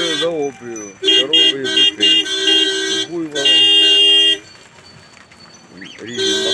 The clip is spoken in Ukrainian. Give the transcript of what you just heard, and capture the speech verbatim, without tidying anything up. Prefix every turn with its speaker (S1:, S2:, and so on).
S1: Кури за опію, корови і бики, буйволи, різні